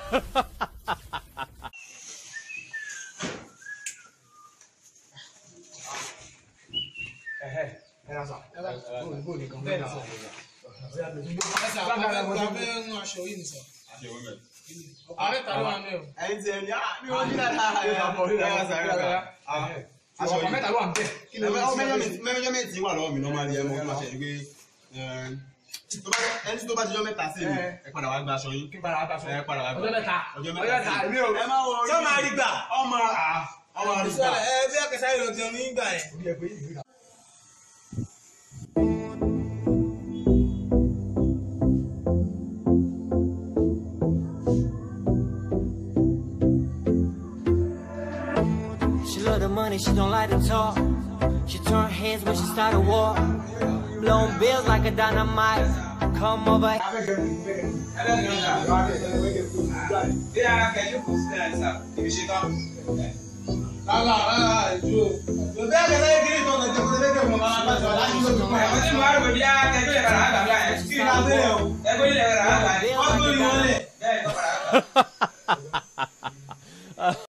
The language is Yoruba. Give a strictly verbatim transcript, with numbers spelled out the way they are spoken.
Era só. Ela foi bonita, com bem só. Essa tá vendo uma show isso só. Olha tá lá meu. Aí dizer, ah, meu olho era. Ah, acho que meta lo ante. Que não, mas mesmo mesmo mesmo igual o meu normal é mo ma se que eh tó bá ẹni tó bá ti jọ mẹ́ta sí mi ẹ padà wá gba aṣọ yín. Kí padà wá gba aṣọ. Ẹ padà wá gba. Ọjọ́ mẹ́ta. Ọjọ́ Ọjọ́ mẹ́ta èmi ò. Ẹ máa wọ orí. Sọ ma rí gbà. Ọmọ ọmọ rí gbà. Ẹ bí akẹ́sà yìí lọ ti ọmọ yín gbà ẹ̀. Orí ẹgbẹ́ yìí rí. She love the money, she don't like to talk. She turn heads when she start a war. Blowing bills like a dynamite. Come over. Lala lala ìjó. Bí akẹ́sà yìí kiri tó ń tẹ̀kọ́ tẹ̀kọ́ tẹ̀kọ́ mọ̀ máa bá jọ láti ṣe tó máa. Ẹ̀kọ́ tí mo wá rò bí a kẹ́kọ̀ọ́ yẹn kàrà àgbà bí a yẹn. Kí ni a bẹ̀rẹ̀ o? Ẹ̀kọ́ yẹn kàrà àgbà. Wọ́n tó ní wọlé. Bẹ́ẹ̀ ni kọ́ kàrà àgbà.